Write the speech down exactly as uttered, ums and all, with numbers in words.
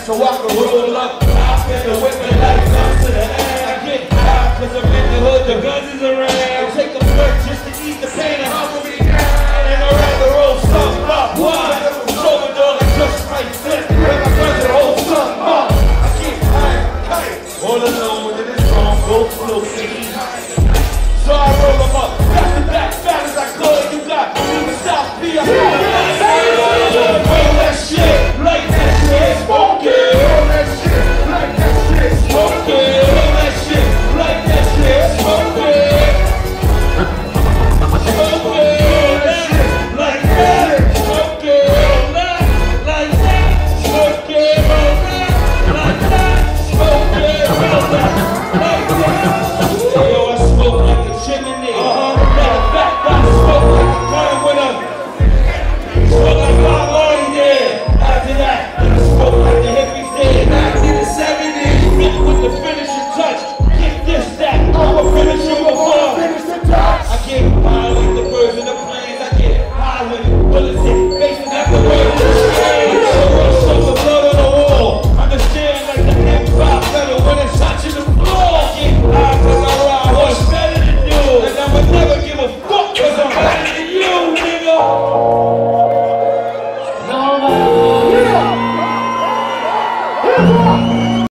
so I can roll up. I spin the whip and like guns to the ass. I get high cause I'm in the hood, the guns is around.